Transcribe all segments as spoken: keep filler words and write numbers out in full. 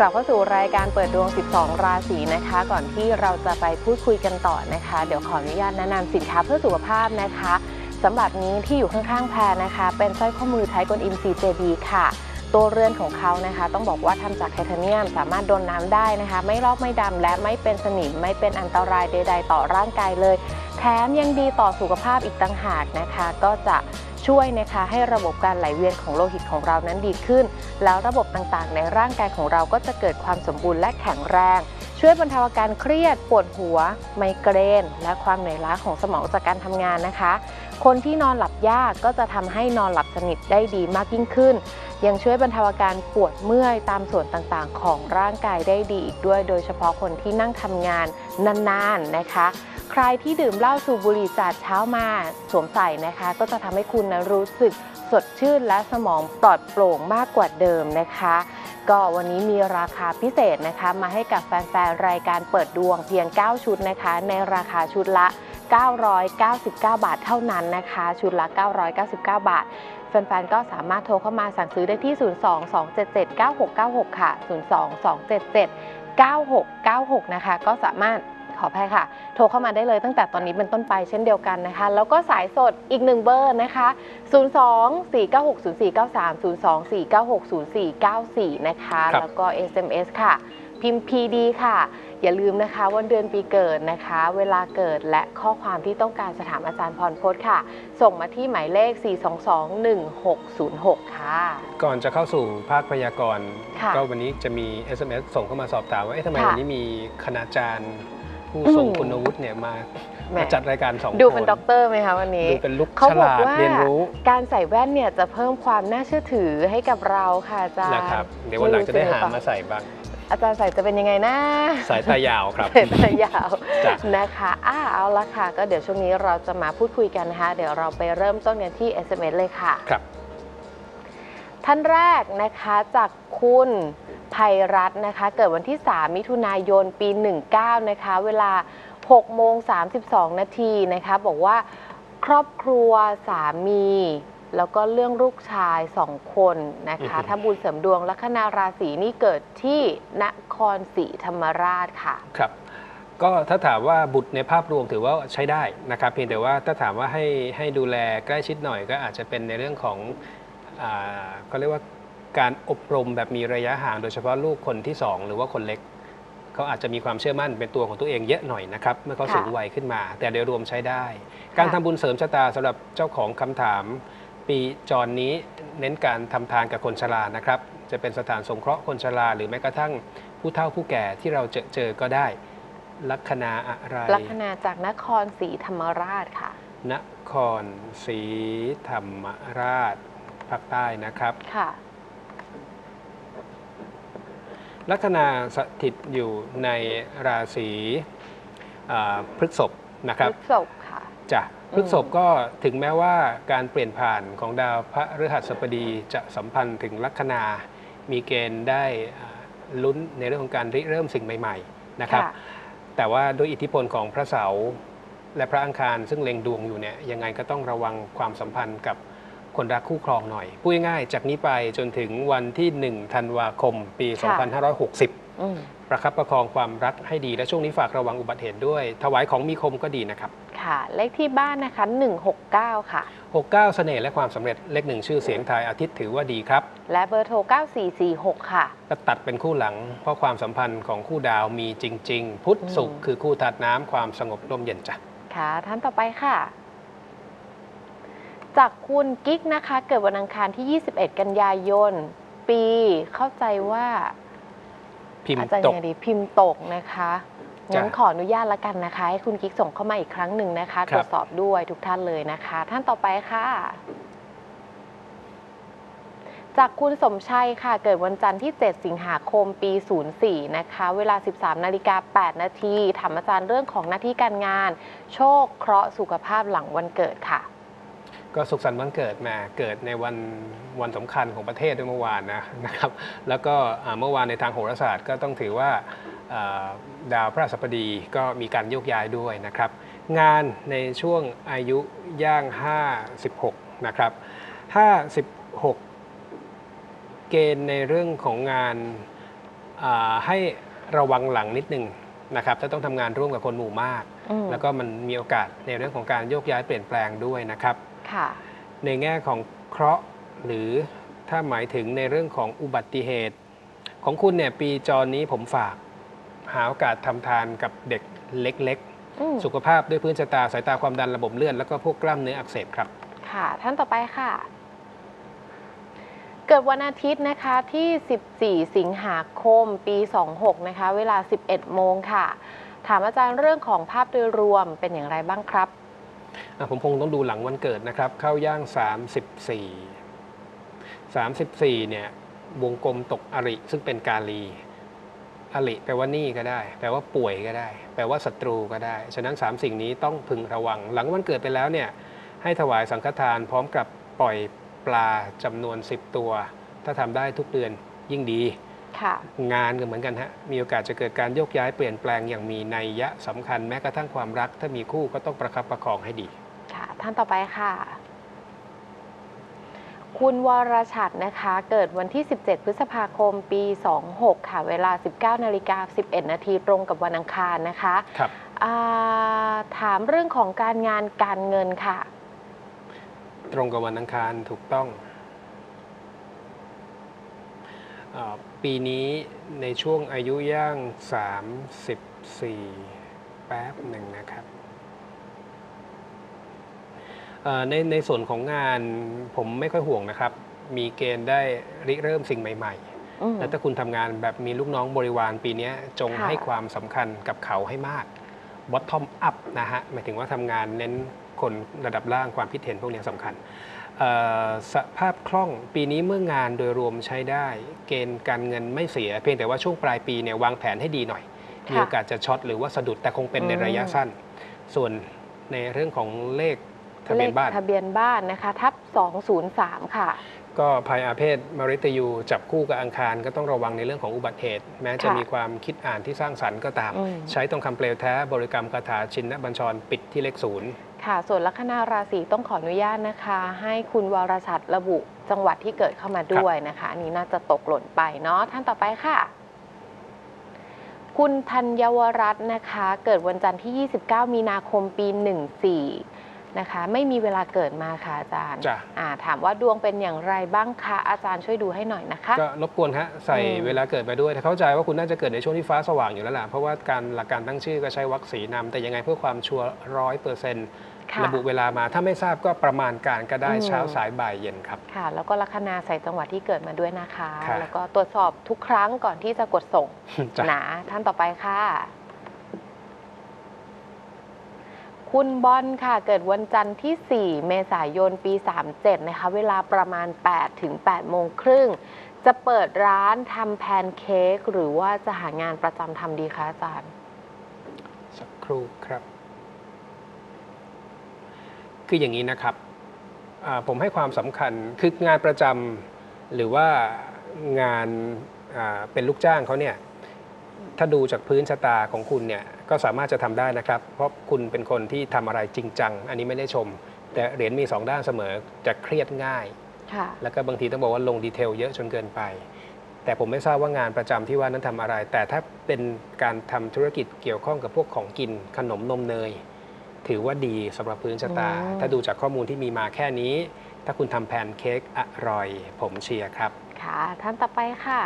ลับเข้าสู่รายการเปิดดวงสิบสองราศีนะคะก่อนที่เราจะไปพูดคุยกันต่อนะคะเดี๋ยวขออนุญาตแนะนำสินค้าเพื่อสุขภาพนะคะสำหรับนี้ที่อยู่ข้างๆแพรนะคะเป็นสร้อยข้อมือไทยกลอิม ซี เจ บี ค่ะตัวเรือนของเขานะคะต้องบอกว่าทำจากไทเทเนียมสามารถโดนน้ำได้นะคะไม่ลอกไม่ดำและไม่เป็นสนิมไม่เป็นอันตรายใดๆต่อร่างกายเลยแถมยังดีต่อสุขภาพอีกต่างหากนะคะก็จะช่วยนะคะให้ระบบการไหลเวียนของโลหิตของเรานั้นดีขึ้นแล้วระบบต่างๆในร่างกายของเราก็จะเกิดความสมบูรณ์และแข็งแรงช่วยบรรเทาอาการเครียดปวดหัวไมเกรนและความเหนื่อยล้าของสมองจากการทำงานนะคะคนที่นอนหลับยากก็จะทำให้นอนหลับสนิทได้ดีมากยิ่งขึ้นยังช่วยบรรเทาอาการปวดเมื่อยตามส่วนต่างๆของร่างกายได้ดีอีกด้วยโดยเฉพาะคนที่นั่งทำงานนานๆนะคะใครที่ดื่มเหล้าสูบบุหรี่จากเช้ามาสวมใส่นะคะก็จะทำให้คุณนะรู้สึกสดชื่นและสมองปลอดโปร่งมากกว่าเดิมนะคะก็วันนี้มีราคาพิเศษนะคะมาให้กับแฟนๆรายการเปิดดวงเพียงเก้าชุดนะคะในราคาชุดละเก้าร้อยเก้าสิบเก้าบาทเท่านั้นนะคะชุดละเก้าร้อยเก้าสิบเก้าบาทแฟนๆก็สามารถโทรเข้ามาสั่งซื้อได้ที่ศูนย์ สอง สอง เจ็ด เจ็ด เก้า หก เก้า หกค่ะศูนย์ สอง สอง เจ็ด เจ็ด เก้า หก เก้า หกนะคะก็สามารถขออภัยค่ะโทรเข้ามาได้เลยตั้งแต่ตอนนี้เป็นต้นไปเช่นเดียวกันนะคะแล้วก็สายสดอีกหนึ่งเบอร์นะคะศูนย์ สอง สี่ เก้า หก ศูนย์ สี่ เก้า สาม ศูนย์ สอง สี่ เก้า หก ศูนย์ สี่ เก้า สี่นะคะแล้วก็ เอส เอ็ม เอส ค่ะพิมพ์ พี ดี ค่ะอย่าลืมนะคะวันเดือนปีเกิดนะคะเวลาเกิดและข้อความที่ต้องการจะถามอาจารย์พรพจน์ค่ะส่งมาที่หมายเลข สี่ สอง สอง หนึ่ง หก ศูนย์ หก ค่ะก่อนจะเข้าสู่ภาคพยากรณ์ก็วันนี้จะมี เอส เอ็ม เอส ส่งเข้ามาสอบถามว่าเอ๊ะทำไมวันนี้มีคณาจารย์ผู้ทรงคุณวุฒิเนี่ยมามาจัดรายการสองคนดูเป็นด็อกเตอร์ไหมคะวันนี้ดูเป็นลูกฉลาดเรียนรู้การใส่แว่นเนี่ยจะเพิ่มความน่าเชื่อถือให้กับเราค่ะอาจารย์นะครับเดี๋ยววันหลังจะได้หามาใส่บ้างอาจารย์ใส่จะเป็นยังไงนะสายตายาวครับสายตายาวนะคะอ้าเอาละค่ะก็เดี๋ยวช่วงนี้เราจะมาพูดคุยกันนะคะเดี๋ยวเราไปเริ่มต้นกันที่ เอส เอ็ม เอส เลยค่ะครับท่านแรกนะคะจากคุณภัยรัตน์นะคะเกิดวันที่สามมิถุนายนปีหนึ่งเก้านะคะเวลาหกโมงสามสิบสองนาทีนะคะบอกว่าครอบครัวสามีแล้วก็เรื่องลูกชายสองคนนะคะทำบุญเสริมดวงลัคนาราศีนี่เกิดที่นครศรีธรรมราชค่ะครับก็ถ้าถามว่าบุตรในภาพรวมถือว่าใช้ได้นะครับเพียงแต่ว่าถ้าถามว่าให้ให้ดูแลใกล้ชิดหน่อยก็อาจจะเป็นในเรื่องของอ่าเขาเรียกว่าการอบรมแบบมีระยะห่างโดยเฉพาะลูกคนที่สองหรือว่าคนเล็กเขาอาจจะมีความเชื่อมั่นเป็นตัวของตัวเองเยอะหน่อยนะครับเมื่อเขาสูงวัยขึ้นมาแต่โดยรวมใช้ได้การทำบุญเสริมชะตาสำหรับเจ้าของคำถามปีจรนี้เน้นการทำทานกับคนชรานะครับจะเป็นสถานสงเคราะห์คนชราหรือแม้กระทั่งผู้เฒ่าผู้แก่ที่เราเจอเจอก็ได้ลัคนาอะไรลัคนาจากนครศรีธรรมราชค่ะนครศรีธรรมราชภาคใต้นะครับค่ะลัคนาสถิตอยู่ในราศีพฤษภนะครับพฤษภค่ะจ้ะพฤษภก็ถึงแม้ว่าการเปลี่ยนผ่านของดาวพฤหัสบดีจะสัมพันธ์ถึงลัคนามีเกณฑ์ได้ลุ้นในเรื่องของการริเริ่มสิ่งใหม่ๆนะครับแต่ว่าโดยอิทธิพลของพระเสาร์และพระอังคารซึ่งเล็งดวงอยู่เนี่ยยังไงก็ต้องระวังความสัมพันธ์กับคนรักคู่ครองหน่อยพูดง่ายๆจากนี้ไปจนถึงวันที่หนึ่งธันวาคมปีสองพันห้าร้อยหกสิบประคับประคองความรักให้ดีและช่วงนี้ฝากระวังอุบัติเหตุด้วยถวายของมีคมก็ดีนะครับค่ะเลขที่บ้านนะคะหนึ่งหกเก้าค่ะหกสิบเก้าเสน่ห์และความสำเร็จเลขหนึ่งชื่อเสียงทายอาทิตย์ถือว่าดีครับและเบอร์โทรเก้าสี่สี่หกค่ะก็ตัดเป็นคู่หลังเพราะความสัมพันธ์ของคู่ดาวมีจริงๆพุธศุกร์คือคู่ธาตุน้ำความสงบร่มเย็นจ้ะค่ะท่านต่อไปค่ะจากคุณกิ๊กนะคะเกิดวันอังคารที่ยี่สิบเอ็ดกันยายนปีเข้าใจว่าพิมพ์ตกพิมพ์ตกนะคะงั้นขออนุญาตละกันนะคะให้คุณกิ๊กส่งเข้ามาอีกครั้งหนึ่งนะคะตรวจสอบด้วยทุกท่านเลยนะคะท่านต่อไปค่ะจากคุณสมชัยค่ะเกิดวันจันทร์ที่เจ็ดสิงหาคมปีศูนย์สี่นะคะเวลา สิบสามนาฬิกาแปดนาทีถามอาจารย์เรื่องของหน้าที่การงานโชคเคราะห์สุขภาพหลังวันเกิดค่ะก็สุขสันต์วันเกิดมาเกิดในวันวันสำคัญของประเทศด้วยเมื่อวานนะนะครับแล้วก็เมื่อวานในทางโหราศาสตร์ก็ต้องถือว่าดาวพฤหัสบดีก็มีการโยกย้ายด้วยนะครับงานในช่วงอายุย่างห้าสิบหกนะครับห้าสิบหกเกณฑ์ในเรื่องของงานอ่าให้ระวังหลังนิดนึงนะครับถ้าต้องทำงานร่วมกับคนหมู่มาก แล้วก็มันมีโอกาสในเรื่องของการโยกย้ายเปลี่ยนแปลงด้วยนะครับค่ะในแง่ของเคราะห์หรือถ้าหมายถึงในเรื่องของอุบัติเหตุของคุณเนี่ยปีจรนี้ผมฝากหาโอกาสทำทานกับเด็กเล็กๆสุขภาพด้วยพื้นชะตาสายตาความดันระบบเลือดแล้วก็พวกกล้ามเนื้ออักเสบครับค่ะท่านต่อไปค่ะเกิดวันอาทิตย์นะคะที่สิบสี่สิงหาคมปีสองหกนะคะเวลาสิบเอ็ดโมงค่ะถามอาจารย์เรื่องของภาพโดยรวมเป็นอย่างไรบ้างครับผมคงต้องดูหลังวันเกิดนะครับเข้าย่างสามสิบสี่ สามสิบสี่เนี่ยวงกลมตกอริซึ่งเป็นกาลีอริแปลว่านี่ก็ได้แปลว่าป่วยก็ได้แปลว่าศัตรูก็ได้ฉะนั้นสามสิ่งนี้ต้องพึงระวังหลังวันเกิดไปแล้วเนี่ยให้ถวายสังฆทานพร้อมกับปล่อยปลาจำนวนสิบตัวถ้าทำได้ทุกเดือนยิ่งดีงานก็เหมือนกันฮะมีโอกาสจะเกิดการโยกย้ายเปลี่ยนแปลงอย่างมีนัยยะสำคัญแม้กระทั่งความรักถ้ามีคู่ก็ต้องประคับประคองให้ดีค่ะท่านต่อไปค่ะคุณวรชัดนะคะเกิดวันที่สิบเจ็ดพฤษภาคมปีสองหกค่ะเวลา สิบเก้านาฬิกาสิบเอ็ดนาทีตรงกับวันอังคารนะคะครับถามเรื่องของการงานการเงินค่ะตรงกับวันอังคารถูกต้องปีนี้ในช่วงอายุย่างสามสิบสี่แป๊บหนึ่งนะครับในในส่วนของงานผมไม่ค่อยห่วงนะครับมีเกณฑ์ได้ริเริ่มสิ่งใหม่ๆและถ้าคุณทำงานแบบมีลูกน้องบริวารปีนี้จงให้ความสำคัญกับเขาให้มาก bottom up นะฮะหมายถึงว่าทำงานเน้นคนระดับล่างความคิดเห็นพวกนี้สำคัญสภาพคล่องปีนี้เมื่องานโดยรวมใช้ได้เกณฑ์การเงินไม่เสียเพียงแต่ว่าช่วงปลายปีเนี่ยวางแผนให้ดีหน่อยมีโอกาสจะช็อตหรือว่าสะดุดแต่คงเป็นในระยะสั้นส่วนในเรื่องของเลขทะเบียนบ้านทะเบียนบ้านนะคะทับสองศูนย์สามค่ะก็ภัยอาเพศมฤตยูจับคู่กับอังคารก็ต้องระวังในเรื่องของอุบัติเหตุแม้จะมีความคิดอ่านที่สร้างสรรค์ก็ตามใช้ตรงคำเปลวแท้บริกรรมคาถาชินบัญชรปิดที่เลขศูนย์ค่ะส่วนลัคนาราศีต้องขออนุญาตนะคะให้คุณวรชัดระบุจังหวัดที่เกิดเข้ามาด้วยนะคะอันนี้น่าจะตกหล่นไปเนาะท่านต่อไปค่ะคุณธัญวรัตน์นะคะเกิดวันจันทร์ที่ยี่สิบเก้ามีนาคมปีหนึ่งสี่นะคะไม่มีเวลาเกิดมาค่ะอาจารย์ถามว่าดวงเป็นอย่างไรบ้างคะอาจารย์ช่วยดูให้หน่อยนะคะก็รบกวนฮะใส่เวลาเกิดไปด้วยเข้าใจว่าคุณน่าจะเกิดในช่วงที่ฟ้าสว่างอยู่แล้วล่ะเพราะว่าการหลักการตั้งชื่อก็ใช้วรรคสีนำแต่ยังไงเพื่อความชัวร์ร้อยเปอร์เซ็นต์ระบุเวลามาถ้าไม่ทราบก็ประมาณการก็ได้เช้าสายบ่ายเย็นครับค่ะแล้วก็ลัคนาใส่จังหวัดที่เกิดมาด้วยนะคะแล้วก็ตรวจสอบทุกครั้งก่อนที่จะกดส่งนะท่านต่อไปค่ะคุณบอลค่ะเกิดวันจันทร์ที่สี่เมษายนปีสามเจ็ดนะคะเวลาประมาณแปดถึงแปดโมงครึ่งจะเปิดร้านทำแพนเค้กหรือว่าจะหางานประจำทำดีคะอาจารย์สักครู่ครับคืออย่างนี้นะครับผมให้ความสำคัญคืองานประจำหรือว่างานเป็นลูกจ้างเขาเนี่ยถ้าดูจากพื้นชะตาของคุณเนี่ยก็สามารถจะทำได้นะครับเพราะคุณเป็นคนที่ทำอะไรจริงจังอันนี้ไม่ได้ชมแต่เหรียญมีสองด้านเสมอจะเครียดง่ายแล้วก็บางทีต้องบอกว่าลงดีเทลเยอะจนเกินไปแต่ผมไม่ทราบว่างานประจำที่ว่านั้นทำอะไรแต่ถ้าเป็นการทำธุรกิจเกี่ยวข้องกับพวกของกินขนมนมเนยถือว่าดีสำหรับพื้นชะตาถ้าดูจากข้อมูลที่มีมาแค่นี้ถ้าคุณทำแพนเค้กอร่อยผมเชียร์ครับค่ะท่านต่อไปค่ะ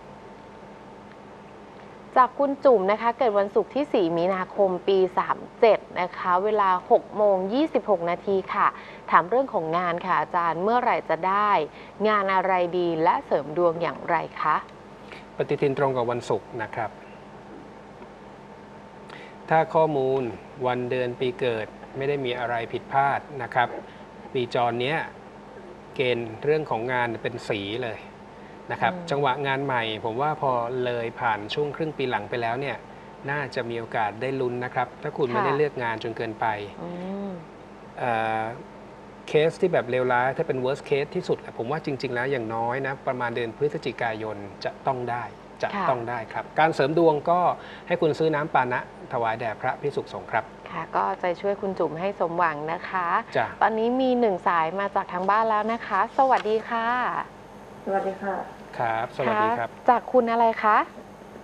จากคุณจุ๋มนะคะเกิดวันศุกร์ที่สี่มีนาคมปีสามเจ็ดนะคะเวลาหกโมงยี่สิบหกนาทีค่ะถามเรื่องของงานค่ะอาจารย์เมื่อไหร่จะได้งานอะไรดีและเสริมดวงอย่างไรคะปฏิทินตรงกับวันศุกร์นะครับถ้าข้อมูลวันเดือนปีเกิดไม่ได้มีอะไรผิดพลาดนะครับปีจรเนี้ยเกณฑ์เรื่องของงานเป็นสีเลยนะครับจังหวะงานใหม่ผมว่าพอเลยผ่านช่วงครึ่งปีหลังไปแล้วเนี่ยน่าจะมีโอกาสได้ลุ้นนะครับถ้าคุณไม่ได้เลือกงานจนเกินไปเคสที่แบบเลวร้ายถ้าเป็น worst case ที่สุดผมว่าจริงๆแล้วอย่างน้อยนะประมาณเดือนพฤศจิกายนจะต้องได้จะต้องได้ครับการเสริมดวงก็ให้คุณซื้อน้ำปานะถวายแด่พระภิกษุสงฆ์ครับค่ะก็ใจช่วยคุณจุ๋มให้สมหวังนะคะตอนนี้มีหนึ่งสายมาจากทางบ้านแล้วนะคะสวัสดีค่ะสวัสดีค่ะครับสวัสดีครับจากคุณอะไรคะ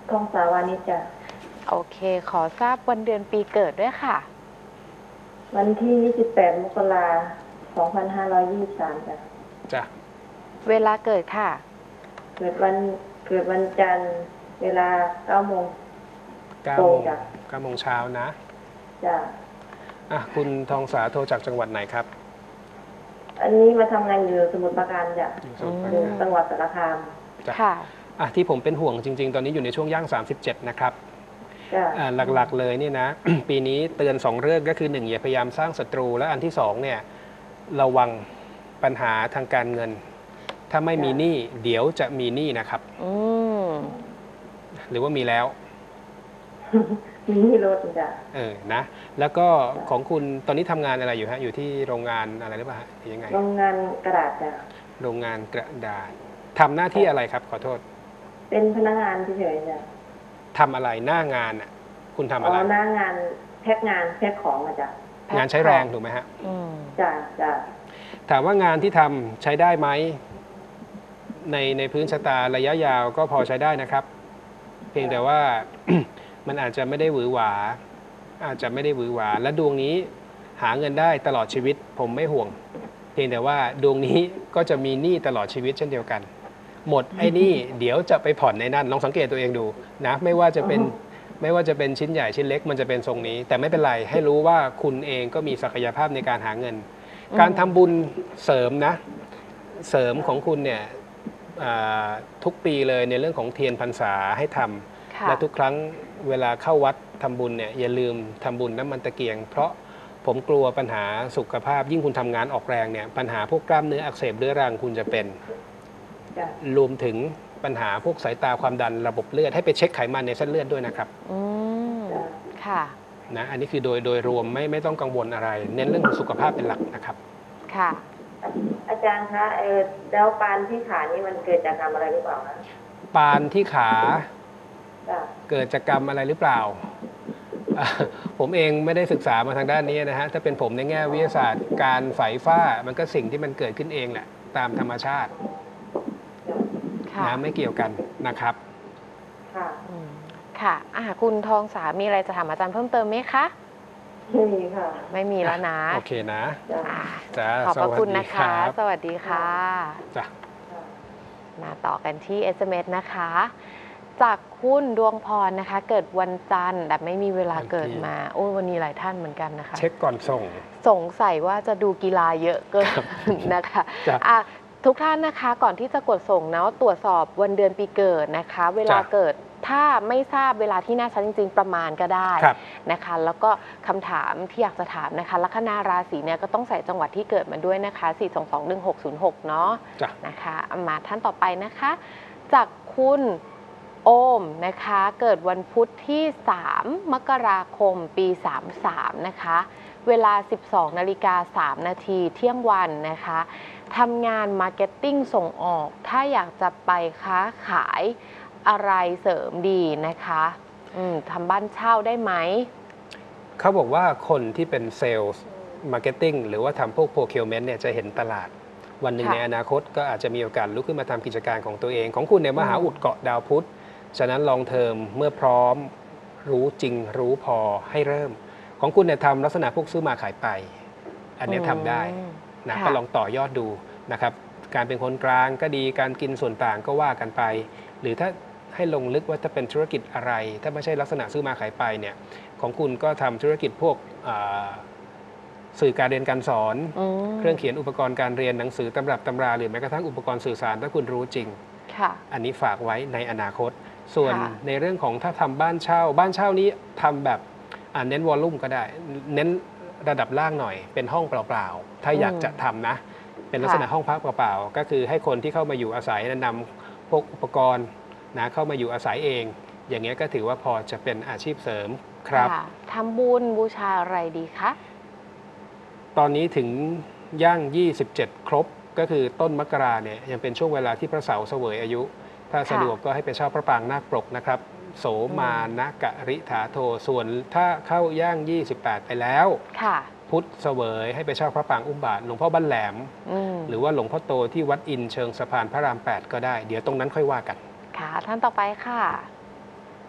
ทองสาวานิชจ้ะโอเค ขอทราบวันเดือนปีเกิดด้วยค่ะวันที่ยี่สิบแปดมกราสองพันห้าร้อยยี่สิบสามจ้ะจ้ะเวลาเกิดค่ะเกิดวันเกิดวันจันทร์เวลาเก้าโมงเก้าตรโมงงจ้ะเก้าโมงเช้านะจ้ะอ่ะคุณทองสาโทรจากจังหวัดไหนครับอันนี้มาทำงานอยู่สมุทรปราการจ้ะอยู่สมุทรปราอยู่การจังหวัดสารคามจ้ะค่ะอ่ะที่ผมเป็นห่วงจริง ๆ ตอนนี้อยู่ในช่วงย่าง สามสิบเจ็ด นะครับจ้ะอ่าหลักๆเลยนี่นะ ปีนี้เตือนสองเรื่องก็คือหนึ่งอย่าพยายามสร้างศัตรู และอันที่สองเนี่ยระวังปัญหาทางการเงิน ถ้าไม่มีหนี้เดี๋ยวจะมีหนี้นะครับอืมหรือว่ามีแล้วมีที่รถจ้ะเออนะแล้วก็ของคุณตอนนี้ทำงานอะไรอยู่ฮะอยู่ที่โรงงานอะไรหรือเปล่าฮะหรือยังไงโรงงานกระดาษจ้ะโรงงานกระดาษทำหน้าที่อะไรครับขอโทษเป็นพนักงานเฉยๆจ้ะทำอะไรหน้างานอ่ะคุณทำอ๋อะไรอหน้างานแพ็คงานแพ็คของอะจ้ะงานใช้แรงถูกไหมฮะอืมจ้ะจ้ะถามว่างานที่ทำใช้ได้ไหมในในพื้นชะตาระยะยาวก็พอใช้ได้นะครับ เพียงแต่ว่า มันอาจจะไม่ได้หวือหวา อาจจะไม่ได้หวือหวา และดวงนี้หาเงินได้ตลอดชีวิต ผมไม่ห่วง เพียงแต่ว่าดวงนี้ก็จะมีหนี้ตลอดชีวิตเช่นเดียวกัน หมดไอ้หนี้เดี๋ยวจะไปผ่อนในนั้นลองสังเกตตัวเองดูนะไม่ว่าจะเป็นไม่ว่าจะเป็นชิ้นใหญ่ชิ้นเล็กมันจะเป็นทรงนี้ แต่ไม่เป็นไรให้รู้ว่าคุณเองก็มีศักยภาพในการหาเงินอืมการทำบุญเสริมนะเสริมของคุณเนี่ยอ่าทุกปีเลยในเรื่องของเทียนพรรษาให้ทำค่ะและทุกครั้งเวลาเข้าวัดทำบุญเนี่ยอย่าลืมทำบุญน้ำมันตะเกียง เพราะผมกลัวปัญหาสุขภาพยิ่งคุณทำงานออกแรงเนี่ยปัญหาพวกกล้ามเนื้ออักเสบเรื้อรังคุณจะเป็นจ้ะรวมถึงปัญหาพวกสายตาความดันระบบเลือดให้ไปเช็คไขมันในเส้นเลือดด้วยนะครับอืม ค่ะนะอันนี้คือโดยโดยรวมไม่ไม่ต้องกังวลอะไร เน้นเรื่องของสุขภาพเป็นหลักนะครับค่ะอาจารย์คะเออแล้วปานที่ขานี่มันเกิดจากกรรมอะไรหรือเปล่าคะปานที่ขาจ้ะเกิดจากกรรมอะไรหรือเปล่าอ่ะผมเองไม่ได้ศึกษามาทางด้านนี้นะฮะถ้าเป็นผมในแง่วิทยาศาสตร์ การไฝฟ้ามันก็สิ่งที่มันเกิดขึ้นเองแหละตามธรรมชาติจ้ะค่ะนะไม่เกี่ยวกันนะครับค่ะอืมค่ะอ่าคุณทองสามีอะไรจะถามอาจารย์เพิ่มเติมไหมคะไม่มีค่ะไม่มีแล้วนะโอเคนะจ้ะอ่าจ้าขอบพระคุณสวัสดีนะคะรับสวัสดีค่ะจ้ะค่ะมาต่อกันที่ เอส เอ็ม เอส นะคะ จากคุณดวงพรนะคะ เกิดวันจันทร์แต่ไม่มีเวลาเกิดมา โอ้ยวันนี้หลายท่านเหมือนกันนะคะเช็คก่อนส่งสงสัยว่าจะดูกีฬาเยอะเกินนะคะจ้ะอ่ะทุกท่านนะคะก่อนที่จะกดส่งนะตรวจสอบวันเดือนปีเกิดนะคะ เวลาจ้ะเกิดถ้าไม่ทราบเวลาที่แน่ชัดจริง ๆ ประมาณก็ได้ครับนะคะ แล้วก็คำถามที่อยากจะถามนะคะลัคนาราศีเนี่ยก็ต้องใส่จังหวัดที่เกิดมาด้วยนะคะ สี่ สอง สอง หนึ่ง หก ศูนย์ หก เนาะจ้ะนะคะมาท่านต่อไปนะคะ จากคุณโอมนะคะ เกิดวันพุธที่ สาม มกราคม ปี สามสาม นะคะ เวลา สิบสองนาฬิกาสามนาทีเที่ยงวันนะคะทำงานมาร์เก็ตติ้งส่งออก ถ้าอยากจะไปค้าขายอะไรเสริมดีนะคะอืมทำบ้านเช่าได้ไหมเขาบอกว่าคนที่เป็นเซลล์มาร์เก็ตติ้งหรือว่าทำพวกโปรคิวเมนต์เนี่ยจะเห็นตลาด วันหนึ่งค่ะในอนาคตก็อาจจะมีโอกาสลุกขึ้นมาทำกิจการของตัวเอง ของคุณเนี่ยมหาอุดเกาะดาวพุธ ฉะนั้นลองเทอมเมื่อพร้อมรู้จริงรู้พอให้เริ่ม ของคุณเนี่ยทำลักษณะพวกซื้อมาขายไป อันเนี้ยทำได้อืมนะค่ะก็ลองต่อยอดดูนะครับ การเป็นคนกลางก็ดีการกินส่วนต่างก็ว่ากันไป หรือถ้าให้ลงลึกว่าจะเป็นธุรกิจอะไร ถ้าไม่ใช่ลักษณะซื้อมาขายไปเนี่ยของคุณก็ทำธุรกิจพวกอ่าสื่อการเรียนการสอนอืมเครื่องเขียนอุปกรณ์การเรียนหนังสือตำรับตำราหรือแม้กระทั่งอุปกรณ์สื่อสารถ้าคุณรู้จริงค่ะอันนี้ฝากไว้ในอนาคต ส่วนค่ะในเรื่องของถ้าทำบ้านเช่า บ้านเช่านี้ทำแบบอ่าเน้นวอลลุ่มก็ได้ เน้นระดับล่างหน่อย เป็นห้องเปล่าๆ ถ้าอยากจะทำนะ เป็นลักษณะห้องพักเปล่าๆ ก็คือให้คนที่เข้ามาอยู่อาศัยแนะนำพวกอุปกรณ์นะเข้ามาอยู่อาศัยเอง อย่างเงี้ยก็ถือว่าพอจะเป็นอาชีพเสริมครับค่ะทำบุญบูชาอะไรดีคะตอนนี้ถึงย่าง ยี่สิบเจ็ด ครบ ก็คือต้นมกราเนี่ยยังเป็นช่วงเวลาที่พระเสาร์เสวยอายุ ถ้าสะดวกก็ให้ไปเช่าพระปรางนาคปรกนะครับ โสมานะกะริถาโท ส่วนถ้าเข้าย่าง ยี่สิบแปด ไปแล้วค่ะพุทธเสวยให้ไปเช่าพระปรางอุ้มบาทหลวงพ่อบ้านแหลมอืมหรือว่าหลวงพ่อโตที่วัดอินเชิงสะพานพระราม แปด ก็ได้ เดี๋ยวตรงนั้นค่อยว่ากันค่ะท่านต่อไปค่ะ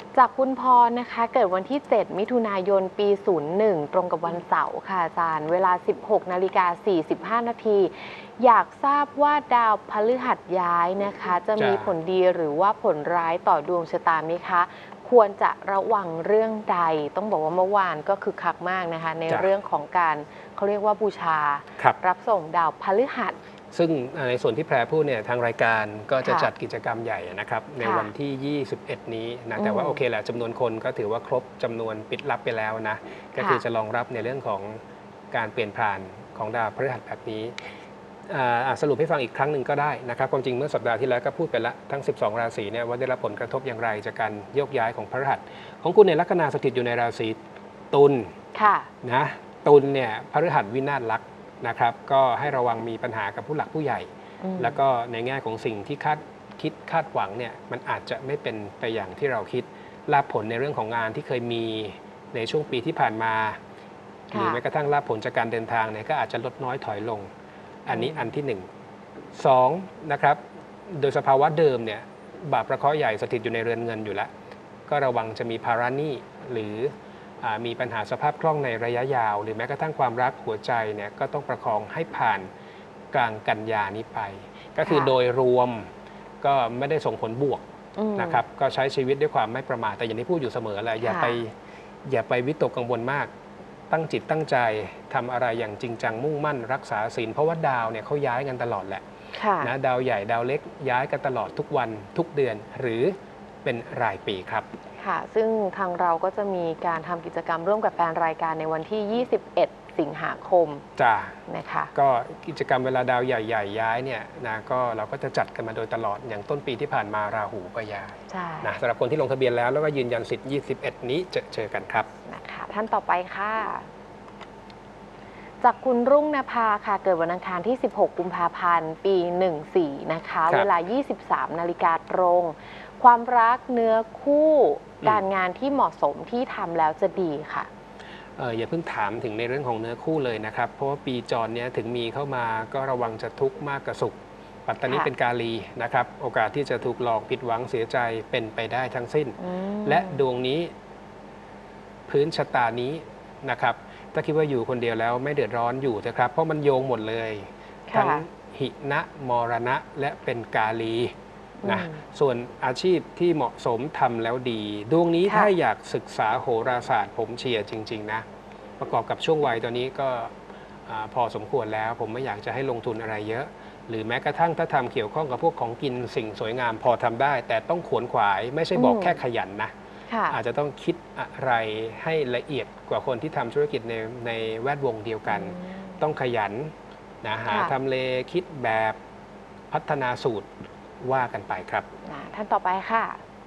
จากคุณพรนะคะเกิดวันที่ เจ็ด มิถุนายน ปี ศูนย์หนึ่ง ตรงกับวันเสาร์ค่ะอาจารย์เวลา สิบหกนาฬิกาสี่สิบห้า นาทีอยากทราบว่าดาวพฤหัสย้ายนะคะจะมีผลดีหรือว่าผลร้ายต่อดวงชะตาไหมคะควรจะระวังเรื่องใดต้องบอกว่าเมื่อวานก็คือคักมากนะคะในเรื่องของการเขาเรียกว่าบูชาครับรับส่งดาวพฤหัสซึ่งในส่วนที่แพรพูดเนี่ยทางรายการก็จะค่ะจัดกิจกรรมใหญ่นะครับในค่ะวันที่ ยี่สิบเอ็ด นี้นะอืมแต่ว่าโอเคแหละจำนวนคนก็ถือว่าครบจำนวนปิดรับไปแล้วนะก็คือค่ะจะรองรับในเรื่องของการเปลี่ยนผ่านของดาวพฤหัสแบบนี้อ่าอ่ะสรุปให้ฟังอีกครั้งหนึ่งก็ได้นะครับความจริงเมื่อสัปดาห์ที่แล้วก็พูดไปละทั้ง สิบสอง ราศีเนี่ยว่าได้รับผลกระทบอย่างไรจากการโยกย้ายของพฤหัสของคุณในลัคนาสถิตอยู่ในราศีตุลค่ะนะตุลเนี่ยพฤหัสวินาศลักษณ์นะครับก็ให้ระวังมีปัญหากับผู้หลักผู้ใหญ่อืมแล้วก็ในแง่ของสิ่งที่คาดคิดคาดหวังเนี่ยมันอาจจะไม่เป็นไปอย่างที่เราคิดลาภผลในเรื่องของงานที่เคยมีในช่วงปีที่ผ่านมาหรือแม้กระทั่งลาภผลจากการเดินทางเนี่ยก็อาจจะลดน้อยถอยลง อันนี้อันที่หนึ่งสองนะครับโดยสภาวะเดิมเนี่ยบาปประเคราะห์ใหญ่สถิตอยู่ในเรือนเงินอยู่แล้วก็ระวังจะมีภาระหนี้หรืออามีปัญหาสภาพคล่องในระยะยาว หรือแม้กระทั่งความรักหัวใจเนี่ยก็ต้องประคองให้ผ่านกลางกันยานี้ไป ก็คือค่ะโดยรวมก็ไม่ได้ส่งผลบวกอืมนะครับก็ใช้ชีวิตด้วยความไม่ประมาทแต่อย่างที่พูดอยู่เสมอแหละอย่าค่ะไปอย่าไปวิตกกังวลมาก ตั้งจิตตั้งใจทำอะไรอย่างจริงจังมุ่งมั่นรักษาศีลเพราะว่าดาวเนี่ยเขาย้ายกันตลอดแหละค่ะนะดาวใหญ่ดาวเล็กย้ายกันตลอดทุกวันทุกเดือนหรือเป็นรายปีครับค่ะ ซึ่งทางเราก็จะมีการทำกิจกรรมร่วมกับแฟนรายการในวันที่ ยี่สิบเอ็ด สิงหาคมจ้านะคะก็กิจกรรมเวลาดาวใหญ่ๆย้ายเนี่ยนะก็เราก็จะจัดกันมาโดยตลอดอย่างต้นปีที่ผ่านมาราหูก็ย้ายใช่นะสำหรับคนที่ลงทะเบียนแล้วแล้วก็ยืนยันสิทธิ์ ยี่สิบเอ็ด นี้จะเจอกันครับนะคะ ท่านต่อไปค่ะ จากคุณรุ่งนภาค่ะ เกิดวันอังคารที่ สิบหก กุมภาพันธ์ ปี หนึ่งสี่ นะคะครับเวลา ยี่สิบสาม นาฬิกาตรง ความรักเนื้อคู่อืมการงานที่เหมาะสมที่ทำแล้วจะดีค่ะเอออย่าเพิ่งถามถึงในเรื่องของเนื้อคู่เลยนะครับ เพราะว่าปีจรเนี้ยถึงมีเข้ามาก็ระวังจะทุกข์มากกว่าสุข ปัตตานีค่ะเป็นกาลีนะครับ โอกาสที่จะถูกหลอกผิดหวังเสียใจเป็นไปได้ทั้งสิ้นอืมและดวงนี้พื้นชะตานี้นะครับ ถ้าคิดว่าอยู่คนเดียวแล้วไม่เดือดร้อนอยู่นะครับ เพราะมันโยงหมดเลยค่ะทั้งหินะมรณะและเป็นกาลีนะอืมส่วนอาชีพที่เหมาะสมทำแล้วดี ดวงนี้ค่ะถ้าอยากศึกษาโหราศาสตร์ผมเชียร์จริง ๆ นะ ประกอบกับช่วงวัยตอนนี้ก็อ่าพอสมควรแล้ว ผมไม่อยากจะให้ลงทุนอะไรเยอะ หรือแม้กระทั่งถ้าทำเกี่ยวข้องกับพวกของกินสิ่งสวยงามพอทำได้ แต่ต้องขวนขวาย ไม่ใช่บอกอืมแค่ขยันนะค่ะอาจจะต้องคิดอะไรให้ละเอียดกว่าคนที่ทำธุรกิจในในแวดวงเดียวกันอืมต้องขยันนะหาค่ะทำเลคิดแบบพัฒนาสูตรว่ากันไปครับนะท่านต่อไปค่ะ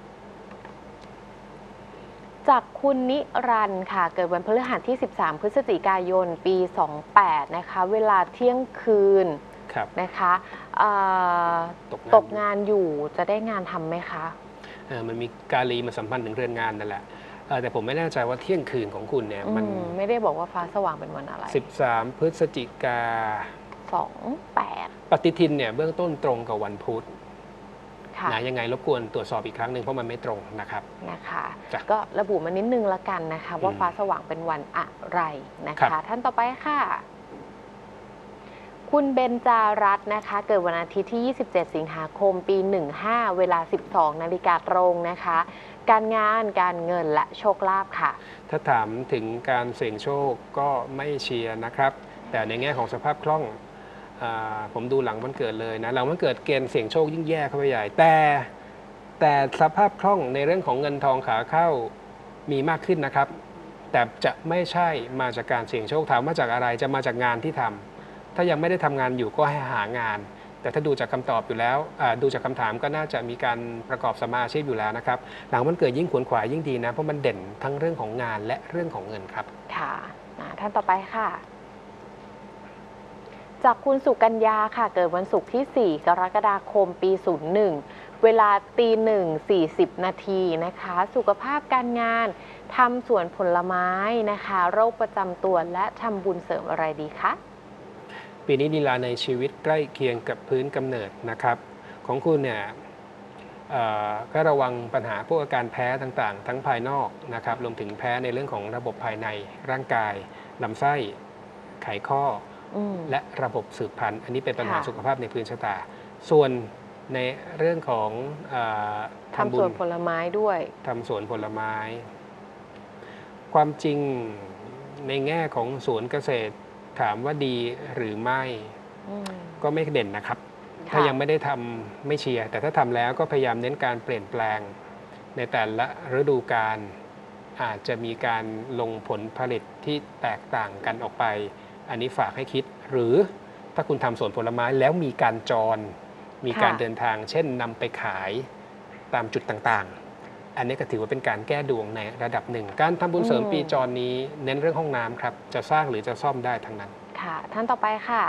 จากคุณนิรันดร์ค่ะ เกิดวันพฤหัสที่ สิบสาม พฤศจิกายน ปี สองแปด นะคะ เวลาเที่ยงคืนครับนะคะเอ่อตกงานตกงานอยู่จะได้งานทำไหมคะเอ่อมันมีกาลีมาสัมพันธ์ถึงเรือนงานนั่นแหละเอ่อแต่ผมไม่แน่ใจว่าเที่ยงคืนของคุณเนี่ยมันอืมไม่ได้บอกว่าฟ้าสว่างเป็นวันอะไรสิบสาม พฤศจิกาสองแปดปฏิทินเนี่ยเบื้องต้นตรงกับวันพุธค่ะนะยังไงรบกวนตรวจสอบอีกครั้งหนึ่งเพราะมันไม่ตรงนะครับนะคะจ้ะก็ระบุมานิดนึงละกันนะคะ ว่าอืมฟ้าสว่างเป็นวันอะไรนะครัคะบท่านต่อไปค่ะ คุณเบญจารัตน์นะคะ เกิดวันอาทิตย์ที่ ยี่สิบเจ็ด สิงหาคม ปี หนึ่งห้า เวลา สิบสอง นาฬิกาตรงนะคะ การงานการเงินและโชคลาภค่ะถ้าถามถึงการเสี่ยงโชคก็ไม่เชียร์นะครับ แต่ในแง่ของสภาพคล่องอาผมดูหลังวันเกิดเลยนะหลังวันเกิดเกณฑ์เสี่ยงโชคยิ่งแย่เข้าไปใหญ่ แต่แต่สภาพคล่องในเรื่องของเงินทองขาเข้ามีมากขึ้นนะครับ แต่จะไม่ใช่มาจากการเสี่ยงโชคถามมาจากอะไรจะมาจากงานที่ทำถ้ายังไม่ได้ทำงานอยู่ก็ให้หางาน แต่ถ้าดูจากคำตอบอยู่แล้วอ่าดูจากคำถามก็น่าจะมีการประกอบสมมาอาชีพอยู่แล้วนะครับ หลังวันเกิดยิ่งขวนขวายยิ่งดีนะเพราะมันเด่นทั้งเรื่องของงานและเรื่องของเงินครับค่ะอ่าท่านต่อไปค่ะ จากคุณสุกัญญาค่ะ เกิดวันศุกร์ที่ สี่ กรกฎาคม ปี ศูนย์หนึ่ง เวลาตีหนึ่งสี่สิบนาทีนะคะ สุขภาพการงานทำสวนผลไม้นะคะ โรคประจำตัวและทำบุญเสริมอะไรดีคะปีนี้ลีลาในชีวิตใกล้เคียงกับพื้นกำเนิดนะครับ ของคุณเนี่ยเอ่อก็ระวังปัญหาพวกอาการแพ้ต่างๆ ทั้งภายนอกนะครับรวมถึงแพ้ในเรื่องของระบบภายในร่างกายลำไส้ไขข้ออืมและระบบสืบพันธุ์อันนี้เป็นปัญหาค่ะสุขภาพในพื้นชะตา ส่วนในเรื่องของเออทำสวนผลไม้ด้วยทำสวนผลไม้ ความจริงในแง่ของสวนเกษตรถามว่าดีหรือไม่อืมก็ไม่เด่นนะครับค่ะถ้ายังไม่ได้ทำไม่เชียร์แต่ถ้าทำแล้วก็พยายามเน้นการเปลี่ยนแปลง ในแต่ละฤดูกาลอาจจะมีการลงผลผลิตที่แตกต่างกันออกไป อันนี้ฝากให้คิด หรือถ้าคุณทำสวนผลไม้แล้วมีการจร มีการค่ะเดินทาง เช่นนำไปขายตามจุดต่างๆ อันนี้ก็ถือว่าเป็นการแก้ดวงในระดับหนึ่ง การทำบุญเสริมปีจรนี้เน้นเรื่องห้องน้ำครับจะสร้างหรือจะซ่อมได้ทั้งนั้นค่ะ ท่านต่อไปค่ะ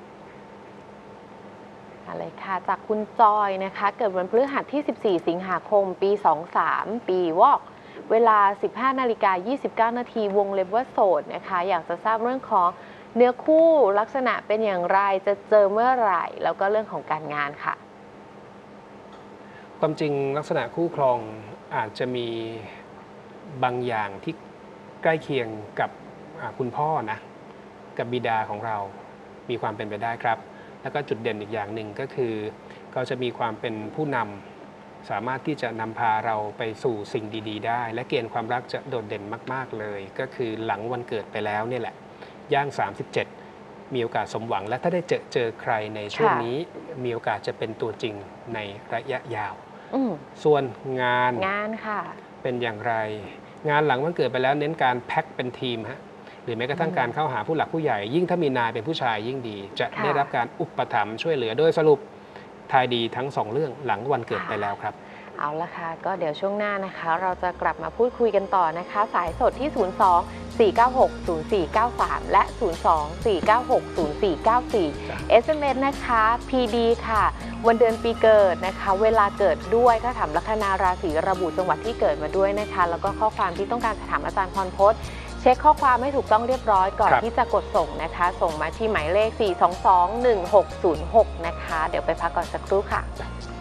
อะไรค่ะ จากคุณจอยนะคะ เกิดวันพฤหัสที่ สิบสี่ สิงหาคม ปี สองสาม ปีวอก เวลา สิบห้านาฬิกายี่สิบเก้านาที วงเล็บว่าโสดนะคะ อยากจะทราบเรื่องของเนื้อคู่ลักษณะเป็นอย่างไร จะเจอเมื่อไหร่ แล้วก็เรื่องของการงานค่ะความจริงลักษณะคู่ครองอาจจะมีบางอย่างที่ใกล้เคียงกับอ่าคุณพ่อนะกับบิดาของเรามีความเป็นไปได้ครับ แล้วก็จุดเด่นอีกอย่างหนึ่งก็คือเขาจะมีความเป็นผู้นำสามารถที่จะนำพาเราไปสู่สิ่งดีๆ ได้ และเกณฑ์ความรักจะโดดเด่นมากๆเลย ก็คือหลังวันเกิดไปแล้วเนี่ยแหละย่าง สามสิบเจ็ด มีโอกาสสมหวัง และถ้าได้เจอเจอใครในช่วงค่ะนี้มีโอกาสจะเป็นตัวจริงในระยะยาวอืมส่วนงานงานค่ะเป็นอย่างไร งานหลังวันเกิดไปแล้วเน้นการแพ็คเป็นทีมฮะหรือแม้กระทั่งอืมการเข้าหาผู้หลักผู้ใหญ่ ยิ่งถ้ามีนายเป็นผู้ชายยิ่งดี จะค่ะได้รับการอุปถัมภ์ช่วยเหลือโดยสรุปทายดีทั้งสองเรื่องหลังวันเกิดค่ะไปแล้วครับเอาละค่ะ ก็เดี๋ยวช่วงหน้านะคะ เราจะกลับมาพูดคุยกันต่อนะคะ สายสดที่ ศูนย์ สอง สี่ เก้า หก ศูนย์ สี่ เก้า สาม และ ศูนย์ สอง สี่ เก้า หก ศูนย์ สี่ เก้า สี่จ้ะเอส เอ็ม เอส นะคะ พี ดี ค่ะ วันเดือนปีเกิดนะคะ เวลาเกิดด้วยถ้าถามลัคนาราศีระบุจังหวัดที่เกิดมาด้วยนะคะ แล้วก็ข้อความที่ต้องการจะถามอาจารย์พรพจน์เช็คข้อความให้ถูกต้องเรียบร้อยก่อนครับที่จะกดส่งนะคะ ส่งมาที่หมายเลข สี่ สอง สอง หนึ่ง หก ศูนย์ หก นะคะ เดี๋ยวไปพักก่อนสักครู่ค่ะ